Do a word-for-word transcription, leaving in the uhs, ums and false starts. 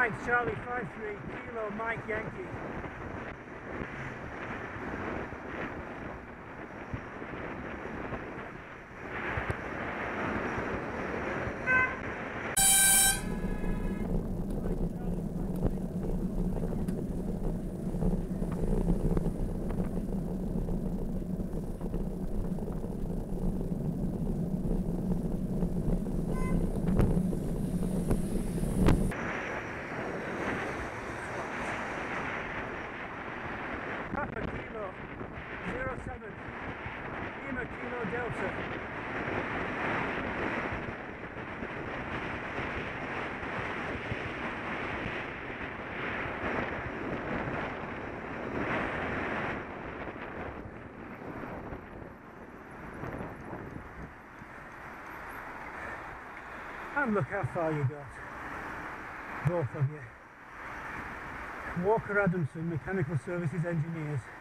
Mike Charlie five three Kilo Mike Yankee. Papa Kilo zero seven Lima Kilo Delta. And look how far you got, both of you. Walker Adamson, Mechanical Services Engineers.